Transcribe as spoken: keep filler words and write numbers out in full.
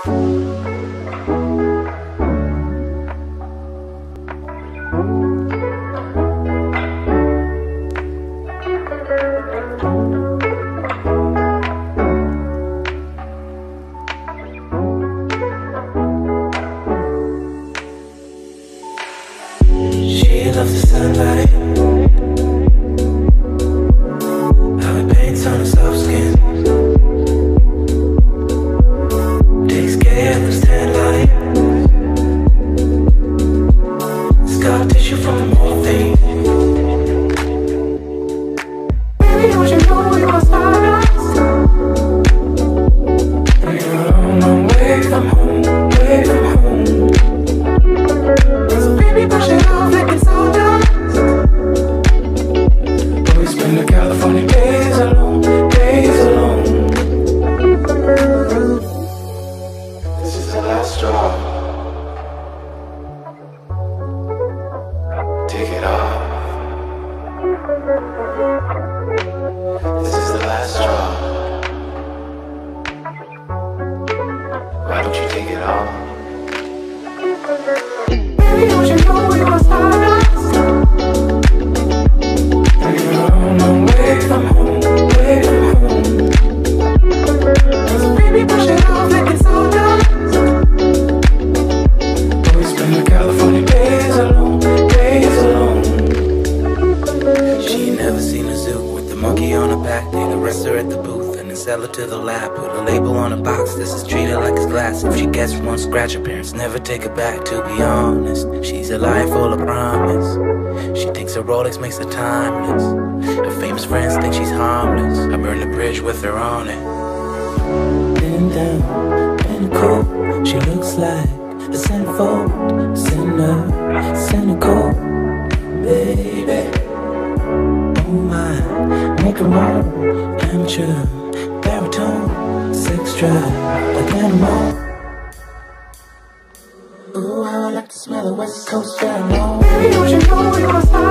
She loves the sunlight, how it paints on her soft skin, takes care of the tan line, scar tissue from the whole thing. Baby, don't you know you're a stardust? And you're a long, long way from home, way from home. So baby, brush it off like it's all dust. But we spend the California days alone, days alone. This is the last straw. Take it off. This is the last straw. Why don't you take it off? Baby, don't you know you're a stardust? And you're a long, long way from home, way from home. So baby, brush it off like it's all dust. But we spend the California days alone, days alone. She ain't never seen a zoo with the monkey on her back. They'd arrest her at the booth and then sell her to the lab. Put a label on a box, this is treated like it's glass. If she gets one scratch, her parents never take her back. To be honest, she's a life full of promise. She thinks her Rolex makes her timeless. Her famous friends think she's harmless. I burned the bridge with her on it. Been down, been cold. She looks like a centerfold, sinner, cynical, baby. Oh my, make her moan, amateur, baritone, sex drive, like animal. Ooh, how I like to smell the West Coast pheromone. Baby, don't you know you're a star?